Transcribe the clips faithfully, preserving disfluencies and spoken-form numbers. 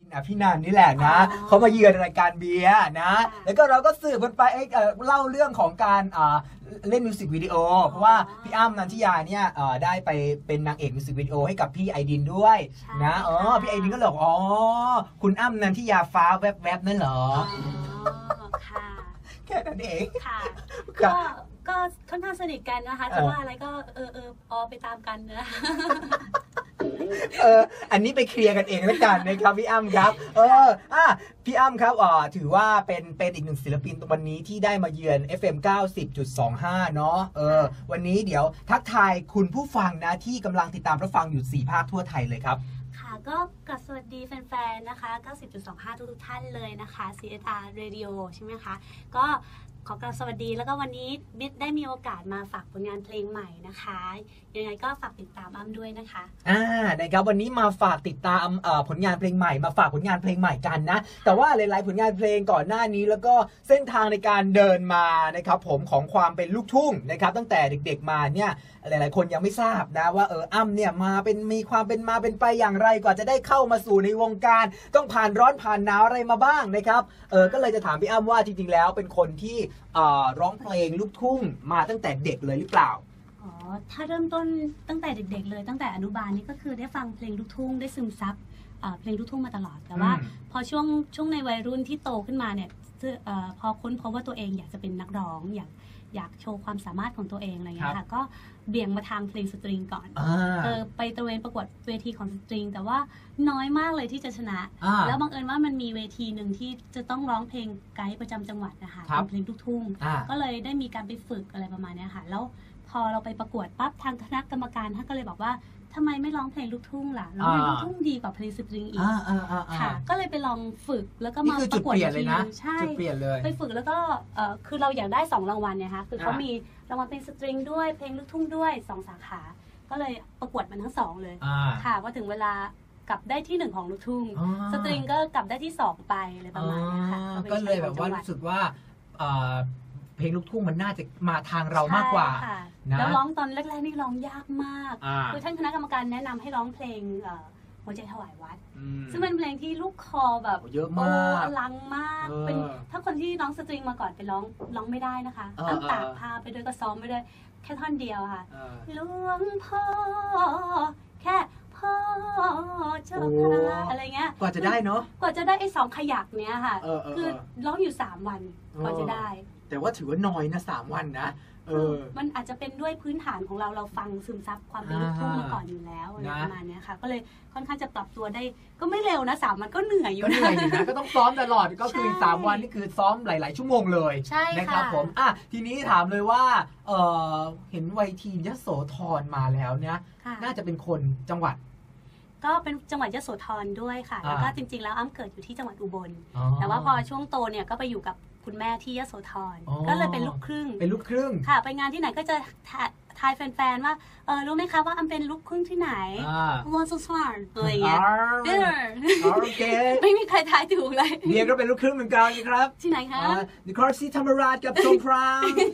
พี่นันนี่แหละนะเขามาเยือนรายการเบียร์นะแล้วก็เราก็สืบกันไปเอ่อเล่าเรื่องของการเล่นมิวสิกวิดีโอเพราะว่าพี่อ้ำนันทิยาเนี่ยได้ไปเป็นนางเอกมิวสิกวิดีโอให้กับพี่ไอดินด้วยนะอ๋อพี่ไอดินก็เลยบอกอ๋อคุณอ้ำนันทิยาฟ้าแวบๆนั่นเหรอค่ะแค่นั้นเองค่ะก็ก็ค่อนข้างสนิทกันนะคะจะว่าอะไรก็เออเออพอไปตามกันนะเอออันนี้ไปเคลียร์กันเองแล้วกันนะครับพี่อ้ำครับเอออ่ะพี่อ้ำครับอ่าถือว่าเป็นเป็นอีกหนึ่งศิลปินวันนี้ที่ได้มาเยือน เอฟ เอ็ม เก้าสิบจุดสองห้า เนาะเออวันนี้เดี๋ยวทักทายคุณผู้ฟังนะที่กำลังติดตามรับฟังอยู่สี่ภาคทั่วไทยเลยครับค่ะก็กลับสวัสดีแฟนๆนะคะ เก้าสิบจุดสองห้า ทุกๆท่านเลยนะคะ ซี เอส อาร์ Radio ใช่ไหมคะก็ขอกราบสวัสดีแล้วก็วันนี้บิ๊กได้มีโอกาสมาฝากผลงานเพลงใหม่นะคะยังไงก็ฝากติดตามอ้ำด้วยนะคะอ่านะครับวันนี้มาฝากติดตามผลงานเพลงใหม่มาฝากผลงานเพลงใหม่กันนะแต่ว่าหลายๆผลงานเพลงก่อนหน้านี้แล้วก็เส้นทางในการเดินมานะครับผมของความเป็นลูกทุ่งนะครับตั้งแต่เด็กๆมาเนี่ยหลายๆคนยังไม่ทราบนะว่าเอออ้ำเนี่ยมาเป็นมีความเป็นมาเป็นไปอย่างไรกว่าจะได้เข้ามาสู่ในวงการต้องผ่านร้อนผ่านหนาวอะไรมาบ้างนะครับเออก็เลยจะถามพี่อ้ำว่าจริงๆแล้วเป็นคนที่ร้องเพลงลูกทุ่งมาตั้งแต่เด็กเลยหรือเปล่าอ๋อถ้าเริ่มต้นตั้งแต่เด็กๆเลยตั้งแต่อนุบาลนี่ก็คือได้ฟังเพลงลูกทุ่งได้ซึมซับเพลงลูกทุ่งมาตลอดแต่ว่าพอช่วงช่วงในวัยรุ่นที่โตขึ้นมาเนี่ยพอค้นพบว่าตัวเองอยากจะเป็นนักร้องอยากอยากโชว์ความสามารถของตัวเองอะไรเงี้ยค่ะก็เบี่ยงมาทางเพลงสตริงก่อนเออไปตระเวนประกวดเวทีของสตริงแต่ว่าน้อยมากเลยที่จะชนะแล้วบังเอิญว่ามันมีเวทีหนึ่งที่จะต้องร้องเพลงไกด์ประจำจังหวัดนะคะเป็นเพลงลูกทุ่งก็เลยได้มีการไปฝึกอะไรประมาณนี้ค่ะแล้วพอเราไปประกวดปั๊บทางคณะกรรมการท่านก็เลยบอกว่าทำไมไม่ร้องเพลงลูกทุ่งล่ะร้องเพลงลูกทุ่งดีกว่าเพลงสตริงอีกค่ะก็เลยไปลองฝึกแล้วก็มาประกวดทีนึงใช่ไปฝึกแล้วก็คือเราอยากได้สองรางวัลเนี่ยค่ะคือเขามีรางวัลเพลงสตริงด้วยเพลงลูกทุ่งด้วยสองสาขาก็เลยประกวดมันทั้งสองเลยค่ะพอถึงเวลากลับได้ที่หนึ่งของลูกทุ่งสตริงก็กลับได้ที่สองไปอะไรประมาณนี้ค่ะก็เลยแบบว่ารู้สึกว่าเพลงลูกทุ่งมันน่าจะมาทางเรามากกว่าแล้วร้องตอนแรกๆนี่ร้องยากมากคือท่านคณะกรรมการแนะนำให้ร้องเพลงหัวใจถวายวัดซึ่งเป็นเพลงที่ลูกคอแบบเยอะมากอลังมากเป็นถ้าคนที่ร้องสตริงมาก่อนไปร้องร้องไม่ได้นะคะตั้งตากพาไปด้วยก็ซ้อมไปด้วยแค่ท่อนเดียวค่ะหลวงพ่อแค่พ่อเจ้าพระอะไรเงี้ยกว่าจะได้เนาะกว่าจะได้ไอ้สองขยักเนี้ยค่ะคือร้องอยู่สามวันกว่าจะได้แต่ว่าถือว่าน้อยนะสามวันนะเออมันอาจจะเป็นด้วยพื้นฐานของเราเราฟังซึมซับความเป็นลูกทุ่งมาก่อนอยู่แล้วอะไรประมาณนี้ค่ะก็เลยค่อนข้างจะปรับตัวได้ก็ไม่เร็วนะสามวันก็เหนื่อยอยู่นะเหนื่อยอยู่นะก็ต้องซ้อมตลอดก็คือสามวันนี่คือซ้อมหลายๆชั่วโมงเลยนะครับผมอ่ะทีนี้ถามเลยว่าเออเห็นวัยทีนยโสธรมาแล้วเนี่ยน่าจะเป็นคนจังหวัดก็เป็นจังหวัดยโสธรด้วยค่ะแล้วก็จริงๆแล้วอ้ำเกิดอยู่ที่จังหวัดอุบลแต่ว่าพอช่วงโตเนี่ยก็ไปอยู่กับคุณแม่ที่ยโสธรก็เลยเป็นลูกครึ่งเป็นลูกครึ่งค่ะไปงานที่ไหนก็จะทายแฟนๆว่าเออรู้ไหมคะว่าอ้ำเป็นลูกครึ่งที่ไหนวอนซูซาร์อะไรเงี้ยเออโอเคไม่มีใครทายถูกเลยเบียร์ก็เป็นลูกครึ่งเหมือนกันครับที่ไหนคะนครศรีธรรมราชกับสงขลา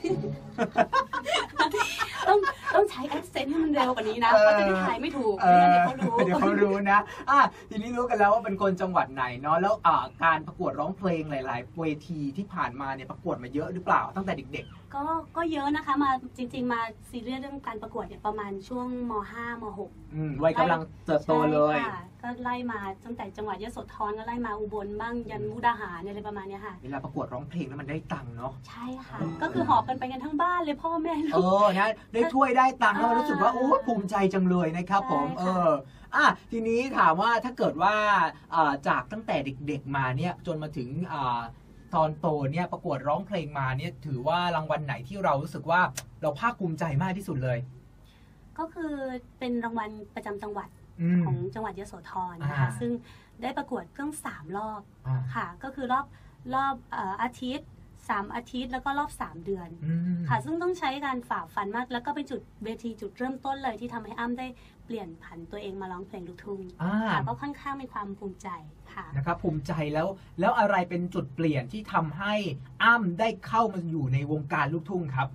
ต้องต้องใช้แอคเซนต์ให้มันเร็วกว่านี้นะเพราะจะได้ทายไม่ถูกเดี๋ยวเขารู้เดี๋ยวเขารู้นะอ่ะทีนี้รู้กันแล้วว่าเป็นคนจังหวัดไหนเนาะแล้วการประกวดร้องเพลงหลายๆเวทีที่ผ่านมาเนี่ยประกวดมาเยอะหรือเปล่าตั้งแต่เด็กๆก็ก็เยอะนะคะมาจริงๆมาซีเรียสเรื่องการประกวดเนี่ยประมาณช่วงม.ห้าม.หกอืมวัยกำลังเติบโตเลยก็ไล่มาตั้งแต่จังหวัดยโสธรก็ไล่มาอุบลบ้างยันมุกดาหารอะไรประมาณนี้ค่ะเวลาประกวดร้องเพลงแล้วมันได้ตังค์เนาะใช่ค่ะก็คือหอบกันไปกันทั้งบ้านเลยพ่อแม่เออนะได้ถ้วยได้ตังค์แล้วรู้สึกว่าโอ้ภูมิใจจังเลยนะครับผมเอออ่ะทีนี้ถามว่าถ้าเกิดว่าจากตั้งแต่เด็กๆมาเนี่ยจนมาถึงตอนโตเนี่ยประกวดร้องเพลงมาเนี่ยถือว่ารางวัลไหนที่เรารู้สึกว่าเราภาคภูมิใจมากที่สุดเลยก็คือเป็นรางวัลประจำจังหวัดของจังหวัดยโสธรนะคะซึ่งได้ประกวดเพิ่งสามรอบค่ะก็คือรอบรอบอาทิตย์สามอาทิตย์แล้วก็รอบสามเดือนค่ะซึ่งต้องใช้การฝ่าฟันมากแล้วก็เป็นจุดเวทีจุดเริ่มต้นเลยที่ทำให้อ้ำได้เปลี่ยนผันตัวเองมาร้องเพลงลูกทุ่งค่ะก็ค่อนข้างมีความภูมิใจค่ะนะครับภูมิใจแล้วแล้วอะไรเป็นจุดเปลี่ยนที่ทำให้อ้ำได้เข้ามาอยู่ในวงการลูกทุ่งครับ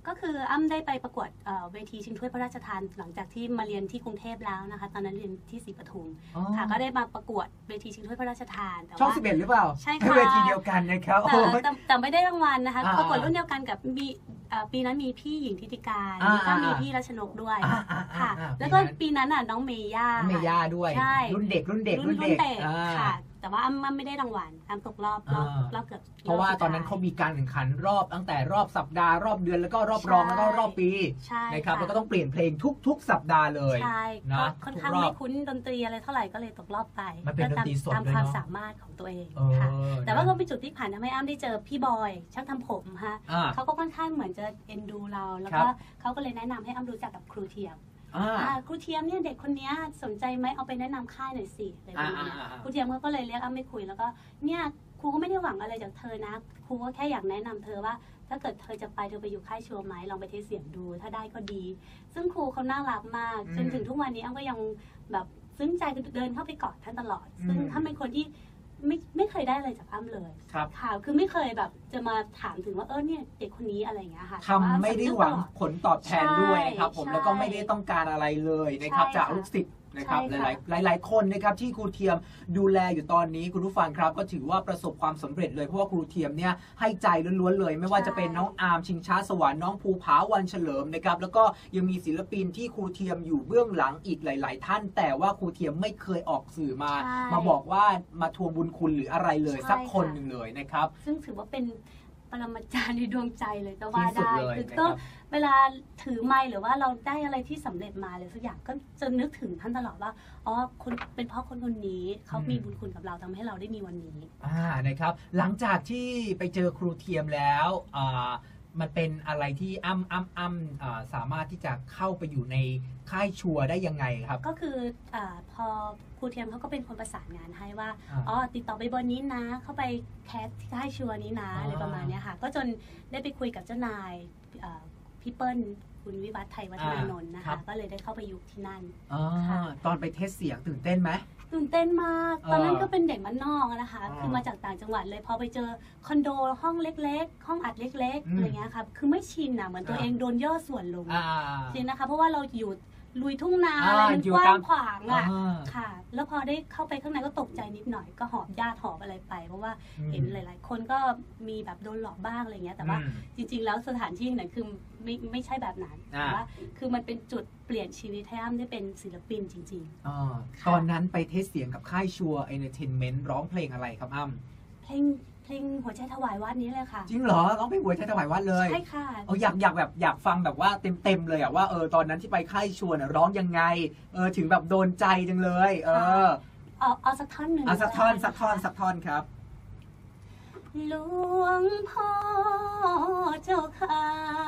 ก็คืออ้ำได้ไปประกวดเวทีชิงถ้วยพระราชทานหลังจากที่มาเรียนที่กรุงเทพแล้วนะคะตอนนั้นเรียนที่ศรีปทุมค่ะก็ได้มาประกวดเวทีชิงถ้วยพระราชทานช่องสิบเอ็ดหรือเปล่าใช่ค่ะเวทีเดียวกันนะครับแต่แต่ไม่ได้รางวัลนะคะประกวดรุ่นเดียวกันกับมีปีนั้นมีพี่หญิงทิติการแล้วก็มีพี่รัชนกด้วยค่ะแล้วก็ปีนั้นน่ะน้องเมย่าเมย่าด้วยรุ่นเด็กรุ่นเด็กรุ่นเด็กค่ะแต่ว่าอ้ำไม่ได้รางวัลอ้ำตกรอบรอบรอบเกือบเพราะว่าตอนนั้นเขามีการแข่งขันรอบตั้งแต่รอบสัปดาห์รอบเดือนแล้วก็รอบรองแล้วก็รอบปีนะครับแล้วก็ต้องเปลี่ยนเพลงทุกๆสัปดาห์เลยใช่นะค่อนข้างไม่คุ้นดนตรีอะไรเท่าไหร่ก็เลยตกรอบไปมันเป็นดนตรีสดตามความสามารถของตัวเองค่ะแต่ว่าก็เป็นจุดที่ผ่านทำให้อ้ำได้เจอพี่บอยช่างทำผมฮะเขาก็ค่อนข้างเหมือนจะเอ็นดูเราแล้วก็เขาก็เลยแนะนำให้อ้ำรู้จักกับครูเทียมครูเทียมเนี่ยเด็กคนนี้สนใจไหมเอาไปแนะนำค่ายหน่อยสิอะไรแบบนี้ครูเทียมก็เลยเรียกอ้ำไม่คุยแล้วก็เนี่ยครูก็ไม่ได้หวังอะไรจากเธอนะครูก็แค่อยากแนะนำเธอว่าถ้าเกิดเธอจะไปเธอไปอยู่ค่ายชัวร์ไหมลองไปเทสเสียงดูถ้าได้ก็ดีซึ่งครูเขาน่ารักมากจนถึงทุกวันนี้อ้ำก็ยังแบบซึ้งใจเดินเข้าไปกอดท่านตลอดซึ่งท่านเป็นคนที่ไม่ไม่เคยได้อะไรจากอ้ำเลยค่ะคือไม่เคยแบบจะมาถามถึงว่าเออเนี่ยเด็กคนนี้อะไรอย่างเงี้ยค่ะทำไม่ได้หวังผลตอบแทนด้วยนะครับผมแล้วก็ไม่ได้ต้องการอะไรเลยนะครับจากลูกศิษย์นะครับหลายๆหลายๆคนนะครับที่ครูเทียมดูแลอยู่ตอนนี้คุณผู้ฟังครับก็ถือว่าประสบความสำเร็จเลยเพราะว่าครูเทียมเนี่ยให้ใจล้วนๆเลยไม่ว่าจะเป็นน้องอาร์มชิงช้าสวรรค์น้องภูผาวันเฉลิมนะครับแล้วก็ยังมีศิลปินที่ครูเทียมอยู่เบื้องหลังอีกหลายๆท่านแต่ว่าครูเทียมไม่เคยออกสื่อมามาบอกว่ามาทวงบุญคุณหรืออะไรเลยสักคนหนึ่งเลยนะครับซึ่งถือว่าเป็นปรมาจารย์ในดวงใจเลยก็ว่าได้คือก็เวลาถือไมค์หรือว่าเราได้อะไรที่สำเร็จมาเลยสักอย่างก็จะนึกถึงท่านตลอดว่าอ๋อคุณเป็นเพราะคนคนนี้เขามีบุญคุณกับเราทำให้เราได้มีวันนี้อ่านะครับหลังจากที่ไปเจอครูเทียมแล้วอ่ามันเป็นอะไรที่อ้ำอ้ำอ้ำสามารถที่จะเข้าไปอยู่ในค่ายชัวร์ได้ยังไงครับก็คืออพอครูเทียมเขาก็เป็นคนประสานงานให้ว่าอ๋อติดต่อไปเบอร์นี้นะเข้าไปแคสที่ค่ายชัวร์นี้นะอะไรประมาณนี้ค่ะก็จนได้ไปคุยกับเจ้านายพี่เปิ้ลคุณวิวัฒน์ไทยวัฒนานนท์นะคะก็เลยได้เข้าไปอยู่ที่นั่นตอนไปเทสเสียงตื่นเต้นไหมตื่นเต้นมากตอนนั้นก็เป็นเด็กบ้านนอกนะคะคือมาจากต่างจังหวัดเลยพอไปเจอคอนโดห้องเล็กๆห้องอัดเล็กๆอะไรเงี้ยค่ะคือไม่ชินอ่ะเหมือนตัวเองโดนย่อส่วนลงจริงนะคะเพราะว่าเราอยู่ลุยทุ่งนาอะไรมันกว้างขวางอ่ะค่ะแล้วพอได้เข้าไปข้างในก็ตกใจนิดหน่อยก็หอบญาติหอบอะไรไปเพราะว่าเห็นหลายๆคนก็มีแบบโดนหลอกบ้างอะไรเงี้ยแต่ว่าจริงๆแล้วสถานที่นั้นคือไม่ไม่ใช่แบบนั้นแต่ว่าคือมันเป็นจุดเปลี่ยนชีวิตให้อ้ำได้เป็นศิลปินจริงๆตอนนั้นไปเทสเสียงกับค่ายชัวร์เอนเตอร์เทนเมนต์ร้องเพลงอะไรครับอ้ำเพลงเพลงหัวใจถวายวัดนี้เลยค่ะจริงเหรอร้องเพลงหัวใจถวายวัดเลยใช่ค่ะเอออยากอยากแบบอยากฟังแบบว่าเต็มๆเลยอะว่าเออตอนนั้นที่ไปค่ายชัวร์ร้องยังไงเออถึงแบบโดนใจจังเลยเออเอาเอาสักท่อนหนึ่งเอาสักท่อนสักท่อนสักท่อนครับหลวงพ่อเจ้าค่ะ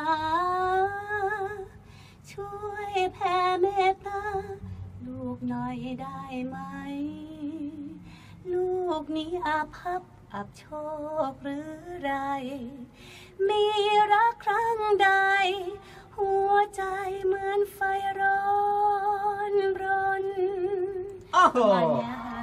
ช่วยแผ่เมตตาลูกหน่อยได้ไหมลูกนี้อาภัพอับโชคหรือไรมีรักครั้งใดหัวใจเหมือนไฟร้อนรนประมาณนี้ค่ะ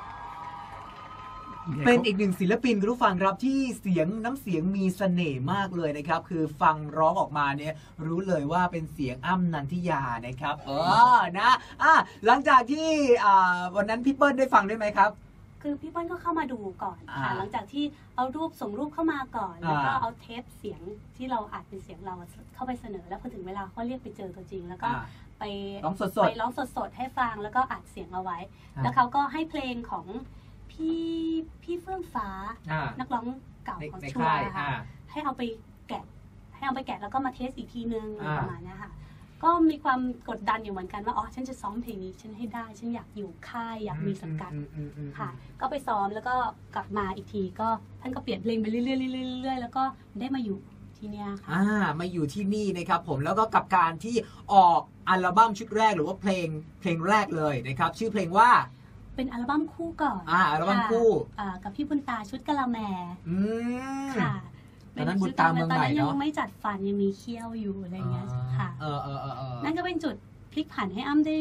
เป็นอีกหนึ่งศิลปินคุณผู้ฟังครับที่เสียงน้ำเสียงมีเสน่ห์มากเลยนะครับคือฟังร้องออกมาเนี่ยรู้เลยว่าเป็นเสียงอ้ำนันทิยานะครับเออนะอ่ะหลังจากที่อ่าวันนั้นพี่เปิ้ลได้ฟังได้ไหมครับคือพี่เปิ้ลก็เข้ามาดูก่อนค่ะหลังจากที่เอารูปส่งรูปเข้ามาก่อนแล้วก็เอาเทปเสียงที่เราอัดเป็นเสียงเราเข้าไปเสนอแล้วพอถึงเวลาเขาเรียกไปเจอตัวจริงแล้วก็ไปร้องสดไปร้องสดๆให้ฟังแล้วก็อัดเสียงเอาไว้แล้วเขาก็ให้เพลงของพี่พี่เฟื่องฟ้านักร้องเก่าของชัวร์ค่ะให้เอาไปแกะให้เอาไปแกะแล้วก็มาเทสอีกทีนึงประมาณนี้ค่ะก็มีความกดดันอยู่เหมือนกันว่าอ๋อฉันจะซ้อมเพลงนี้ฉันให้ได้ฉันอยากอยู่ค่ายอยากมีสังกัดค่ะก็ไปซ้อมแล้วก็กลับมาอีกทีก็ท่านก็เปลี่ยนเพลงไปเรื่อยๆเรื่อยๆแล้วก็ได้มาอยู่ที่นี่ค่ะอ่ามาอยู่ที่นี่นะครับผมแล้วก็กับการที่ออกอัลบั้มชุดแรกหรือว่าเพลงเพลงแรกเลยนะครับชื่อเพลงว่าเป็นอัลบั้มคู่ก่อนอ่าอัลบั้มคู่อ่ากับพี่บุญตาชุดกะละแมอืมค่ะตอนนั้นบุญตาเมืองใหม่เนาะตอนนั้นยังไม่จัดฟันยังมีเขี้ยวอยู่อะไรเงี้ยค่ะเออเออเออนั่นก็เป็นจุดพลิกผันให้อ้ำได้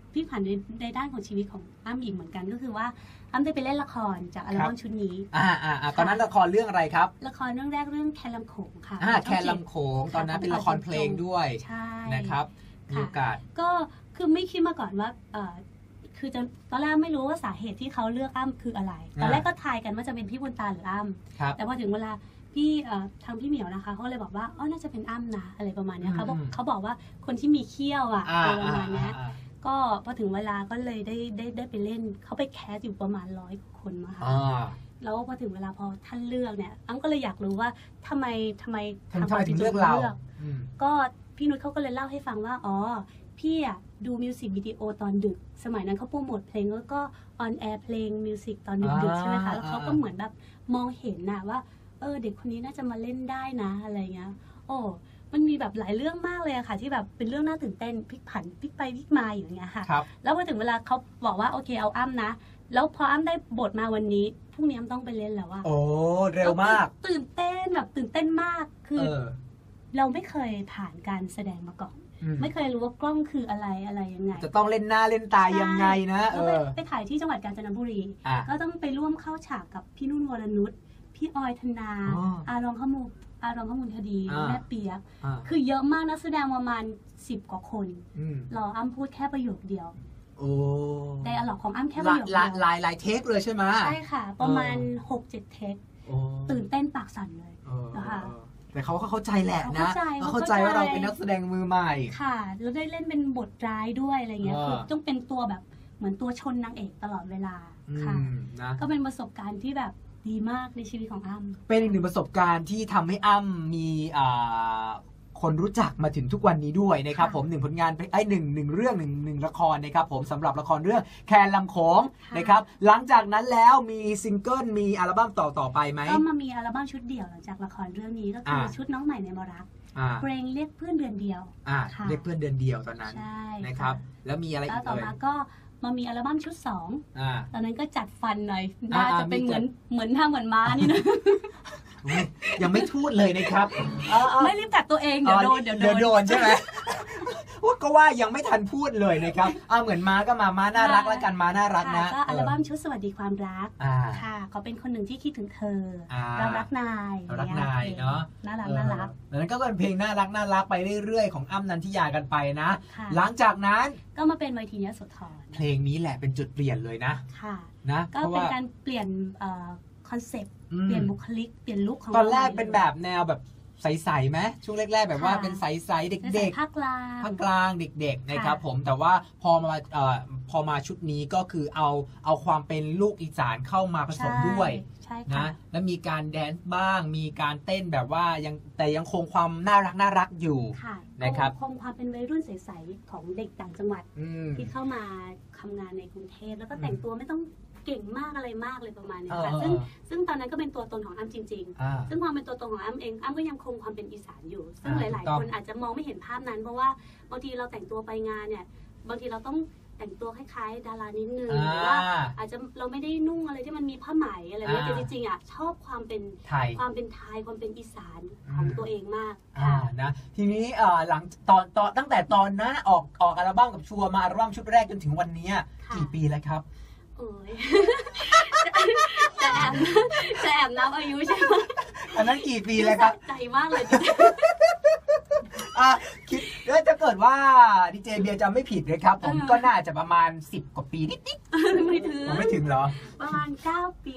พลิกผันในในด้านของชีวิตของอ้ำอีกเหมือนกันก็คือว่าอ้ำได้ไปเล่นละครจากอัลบั้มชุดนี้อ่าอ่าตอนนั้นละครเรื่องอะไรครับละครเรื่องแรกเรื่องแคนลำโขงค่ะอ่าแคนลำโขงตอนนั้นเป็นละครเพลงด้วยใช่นะครับมีโอกาสก็คือไม่คิดมาก่อนว่าเออคือจะตอนแรกไม่รู้ว่าสาเหตุที่เขาเลือกอ้ำคืออะไรตอนแรกก็ทายกันว่าจะเป็นพี่บุญตาหรืออ้ำแต่พอถึงเวลาพี่ทางพี่เหมียวนะคะเขาเลยบอกว่าอ๋อน่าจะเป็นอ้ำนะอะไรประมาณนี้เขาบอกเขาบอกว่าคนที่มีเขี้ยวอ่ะประมาณนี้ก็พอถึงเวลาก็เลยได้ได้ได้ไปเล่นเขาไปแคสอยู่ประมาณร้อยคนมาค่ะแล้วพอถึงเวลาพอท่านเลือกเนี่ยอ้ำก็เลยอยากรู้ว่าทำไมทำไมทำไมถึงเลือกเราก็พี่นุชเขาก็เลยเล่าให้ฟังว่าอ๋อพี่อ่ะดูมิวสิกวิดีโอตอนดึกสมัยนั้นเขาโปรโมทเพลงแล้วก็ออนแอร์เพลงมิวสิกตอนดึกๆใช่ไหมคะแล้วเขาก็เหมือนแบบมองเห็นนะว่าเออเด็กคนนี้น่าจะมาเล่นได้นะอะไรเงี้ยโอ้มันมีแบบหลายเรื่องมากเลยอะค่ะที่แบบเป็นเรื่องน่าตื่นเต้นพลิกผันพลิกไปพลิกมาอย่างเงี้ยค่ะแล้วพอถึงเวลาเขาบอกว่าโอเคเอาอ้ำนะแล้วพออ้ำได้บทมาวันนี้พรุ่งนี้อ้ำต้องไปเล่นแล้วว่าโอ้เร็วมากตื่นเต้นแบบตื่นเต้นมากคือเราไม่เคยผ่านการแสดงมาก่อนไม่เคยรู้ว่ากล้องคืออะไรอะไรยังไงจะต้องเล่นหน้าเล่นตายังไงนะเออไปถ่ายที่จังหวัดกาญจนบุรีก็ต้องไปร่วมเข้าฉากกับพี่นุ่นวรนุชพี่ออยธนาอารองขมูอารองขมูลคดีแม่เปียกคือเยอะมากนักแสดงประมาณสิบกว่าคนรออ้ำพูดแค่ประโยคเดียวโอ้แต่อลอกของอ้ำแค่ประโยคเดียวหลายหลายเทคเลยใช่ไหมใช่ค่ะประมาณ หกเจ็ด เทคตื่นเต้นปากสั่นเลยนะคะแต่เขาก็เข้าใจแหละนะเขาเข้าใจว่าเราเป็นนักแสดงมือใหม่ค่ะแล้วได้เล่นเป็นบทร้ายด้วยอะไรเงี้ยคือต้องเป็นตัวแบบเหมือนตัวชนนางเอกตลอดเวลาค่ะก็เป็นประสบการณ์ที่แบบดีมากในชีวิตของอ้ำเป็นอีกหนึ่งประสบการณ์ที่ทำให้อ้ำมีคนรู้จักมาถึงทุกวันนี้ด้วยนะครับผมหนึ่งผลงานไอ้หนึ่งหนึ่งเรื่องหนึ่งหนึ่งละครนะครับผมสำหรับละครเรื่องแคนลำโขงนะครับหลังจากนั้นแล้วมีซิงเกิลมีอัลบั้มต่อต่อไปไหมก็มามีอัลบั้มชุดเดี่ยวหลังจากละครเรื่องนี้ก็คือชุดน้องใหม่ในมรักเพลงเรียกเพื่อนเดือนเดียวเรียกเพื่อนเดือนเดียวตอนนั้นนะครับแล้วมีอะไรอีกต่อมาก็มามีอัลบั้มชุดสองตอนนั้นก็จัดฟันหน่อยน่าจะเป็นเหมือนเหมือนทำเหมือนม้านี่นะยังไม่พูดเลยนะครับไม่รีบตัดตัวเองเดี๋ยวโดนเดี๋ยวโดนใช่ไหมก็ว่ายังไม่ทันพูดเลยนะครับเอาเหมือนม้าก็มาม้าน่ารักแล้วกันม้าน่ารักนะก็อัลบั้มชุดสวัสดีความรักค่ะเขาเป็นคนหนึ่งที่คิดถึงเธอเรารักนายเรารักนายเนาะน่ารักน่ารักนั้นก็เป็นเพลงน่ารักน่ารักไปเรื่อยๆของอ้ำนันทิยากันไปนะหลังจากนั้นก็มาเป็นไวทียโสธรเพลงนี้แหละเป็นจุดเปลี่ยนเลยนะค่ะนะก็เป็นการเปลี่ยนคอนเซ็ปต์เปลี่ยนบุคลิกเปลี่ยนลุคของตอนแรกเป็นแบบแนวแบบใสๆไหมช่วงแรกๆแบบว่าเป็นใสๆเด็กๆภาคกลางภาคกลางเด็กๆนะครับผมแต่ว่าพอมาเอ่อพอมาชุดนี้ก็คือเอาเอาความเป็นลูกอีสานเข้ามาผสมด้วยนะแล้วมีการแดนซ์บ้างมีการเต้นแบบว่ายังแต่ยังคงความน่ารักน่ารักอยู่นะครับคงความเป็นวัยรุ่นใสๆของเด็กต่างจังหวัดที่เข้ามาทำงานในกรุงเทพแล้วก็แต่งตัวไม่ต้องเก่งมากอะไรมากเลยประมาณนี้ค่ะซึ่งซึ่งตอนนั้นก็เป็นตัวตนของอ้ำจริงๆซึ่งความเป็นตัวตนของอ้ำเองอ้ำก็ยังคงความเป็นอีสานอยู่ซึ่งหลายๆคนอาจจะมองไม่เห็นภาพนั้นเพราะว่าบางทีเราแต่งตัวไปงานเนี่ยบางทีเราต้องแต่งตัวคล้ายๆดารานิดนึงหรือว่าอาจจะเราไม่ได้นุ่งอะไรที่มันมีผ้าไหมอะไรแบบนี้แต่จริงๆอ่ะชอบความเป็นความเป็นไทยความเป็นอีสานของตัวเองมากค่ะนะทีนี้หลังตอนตอนตั้งแต่ตอนนั้นออกออกอัลบั้มกับชัวร์มาอัลบั้มชุดแรกจนถึงวันนี้กี่ปีแล้วครับโอ้ยจะแอบจะแอบนับอายุใช่ไหมอันนั้นกี่ปีเลยครับใจมากเลยอ่ะคิดแล้วจะเกิดว่าดีเจเบียร์จะไม่ผิดเลยครับผมก็น่าจะประมาณสิบกว่าปีนิดๆไม่ถึงไม่ถึงเหรอประมาณเก้าปี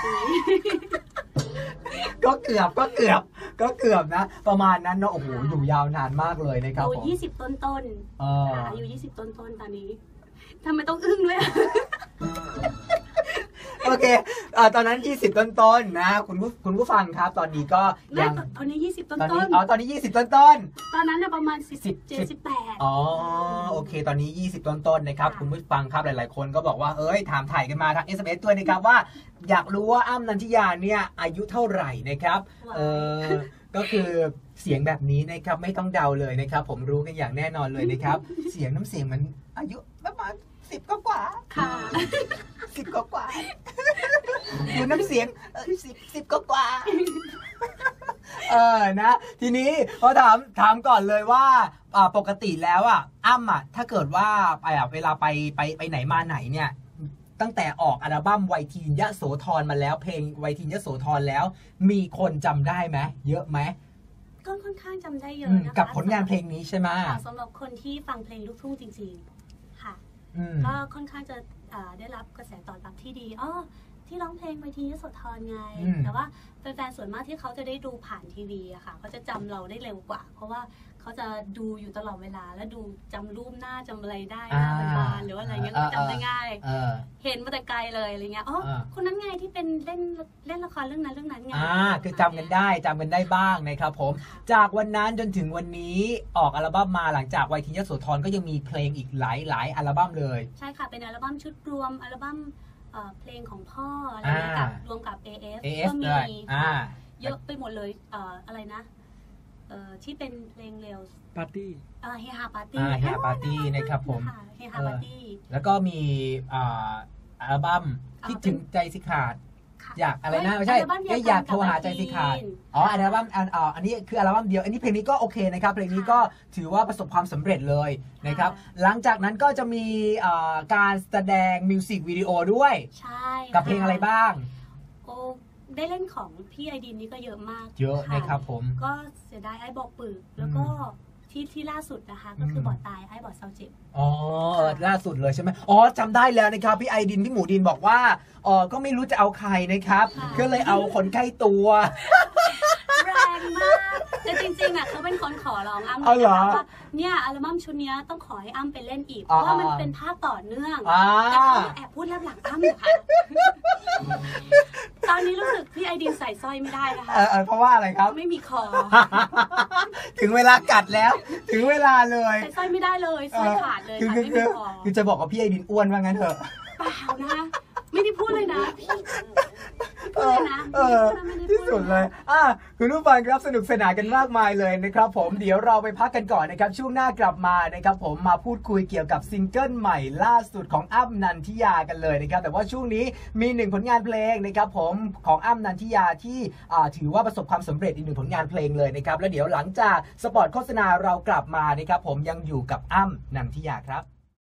ก็เกือบก็เกือบก็เกือบนะประมาณนั้นเนาะโอ้โหอยู่ยาวนานมากเลยนะครับผมยี่สิบต้นต้นอายุยี่สิบต้นต้นตอนนี้ทำไมต้องอึ้งด้วยโอเคตอนนั้นยี่สิบต้นๆนะคุณผู้คุณผู้ฟังครับตอนนี้ก็ยังตอนนี้ยี่สิบต้นๆอ๋อตอนนี้ยี่สิบต้นๆตอนนั้นน่ะประมาณสิบ เจ็ด สิบแปดอ๋อโอเคตอนนี้ยี่สิบต้นๆนะครับคุณผู้ฟังครับหลายๆคนก็บอกว่าเอ้ยถามถ่ายกันมาทาง เอส เอ็ม เอส ด้วยนะครับว่าอยากรู้ว่าอ้ำนันทิยาเนี่ยอายุเท่าไหร่นะครับเออก็คือเสียงแบบนี้นะครับไม่ต้องเดาเลยนะครับผมรู้กันอย่างแน่นอนเลยนะครับเสียงน้ำเสียงมันอายุประมาณสิบกว่าค่ะสิบกว่าดูน้ำเสียงสิบสิบกว่าโเออนะทีนี้เขาถามถามก่อนเลยว่าอ่าปกติแล้วอ่ะอ้ำอ่ะถ้าเกิดว่าไปอ่ะเวลาไปไปไปไหนมาไหนเนี่ยตั้งแต่ออกอัลบั้มวัยทีนยโสธรมาแล้วเพลงวัยทีนยโสธรแล้วมีคนจำได้ไหมเยอะไหมก็ค่อนข้างจำได้เยอะนะคะกับผลงานเพลงนี้ใช่ไหมสำหรับคนที่ฟังเพลงลูกทุ่งจริงๆค่ะก็ค่อนข้างจะได้รับกระแสตอบรับที่ดีอ๋อที่ร้องเพลงไปทียโสธรไงแต่ว่าแฟนๆส่วนมากที่เขาจะได้ดูผ่านทีวีอะค่ะเขาจะจำเราได้เร็วกว่าเพราะว่าเขาจะดูอยู่ตลอดเวลาแล้วดูจำรูปหน้าจำอะไรได้หน้าบานๆหรือว่าอะไรเงี้ยจำได้ง่ายเห็นมาแต่ไกลเลยอะไรเงี้ยอ๋อคนนั้นไงที่เป็นเล่นเล่นละครเรื่องนั้นเรื่องนั้นไงอ่าคือจำกันได้จำกันได้บ้างนะครับผมจากวันนั้นจนถึงวันนี้ออกอัลบั้มมาหลังจากวัยทีนยโสธรก็ยังมีเพลงอีกหลายหลายอัลบั้มเลยใช่ค่ะเป็นอัลบั้มชุดรวมอัลบั้มเพลงของพ่ออะไรเงี้ยกับรวมกับ เอ เอฟ ก็มีเยอะไปหมดเลยอะไรนะที่เป็นเพลงเร็วปาร์ตี้เฮฮาปาร์ตี้เฮฮาปาร์ตี้นะครับผมเฮฮาปาร์ตี้แล้วก็มีอัลบั้มคิดถึงใจสิขาดอยากอะไรนะไม่ใช่ไม่อยากโทรหาใจสิขาดอ๋ออัลบั้มอันอันนี้คืออัลบั้มเดียวอันนี้เพลงนี้ก็โอเคนะครับเพลงนี้ก็ถือว่าประสบความสำเร็จเลยนะครับหลังจากนั้นก็จะมีการแสดงมิวสิกวิดีโอด้วยใช่กับเพลงอะไรบ้างโอ้ได้เล่นของพี่ไอดินนี่ก็เยอะมากเยอะนะครับผมก็เสียดายไอ้บอกปึกแล้วก็ที่ที่ล่าสุดนะคะก็คือบอดตายไอ้บอดเซาเจ็บอ๋อล่าสุดเลยใช่ไหมอ๋อจำได้แล้วนะครับพี่ไอดินพี่หมูดินบอกว่าอ๋อก็ไม่รู้จะเอาใครนะครับก็เลยเอาคนใกล้ตัวแรงมากแต่จริงๆอ่ะเขาเป็นคนขอร้องอ้ำเลยนะคะว่าเนี่ยอัลบั้มชุดนี้ต้องขอให้อ้ำไปเล่นอีกเพราะว่ามันเป็นภาคต่อเนื่องแต่เขาแอบพูดลับหลังอ้ำอยู่ค่ะตอนนี้รู้สึกพี่ไอดินใส่สร้อยไม่ได้นะคะเออเพราะว่าอะไรครับไม่มีคอถึงเวลากัดแล้วถึงเวลาเลยใส่สร้อยไม่ได้เลยสร้อยขาดเลยค่ะไม่มีคอคือจะบอกว่าพี่ไอดินอ้วนว่างั้นเถอะเปล่านะไม่ได้พูดเลยนะพี่พูดเลยนะเออที่สุดเลยอ่ะคุณผู้ฟังครับสนุกสนานกันมากมายเลยนะครับผมเดี๋ยวเราไปพักกันก่อนนะครับช่วงหน้ากลับมานะครับผมมาพูดคุยเกี่ยวกับซิงเกิลใหม่ล่าสุดของอ้ำนันทิยากันเลยนะครับแต่ว่าช่วงนี้มีหนึ่งผลงานเพลงนะครับผมของอ้ำนันทิยาที่ถือว่าประสบความสำเร็จอีกหนึ่งผลงานเพลงเลยนะครับแล้วเดี๋ยวหลังจากสปอตโฆษณาเรากลับมานะครับผมยังอยู่กับอ้ำนันทิยาครับ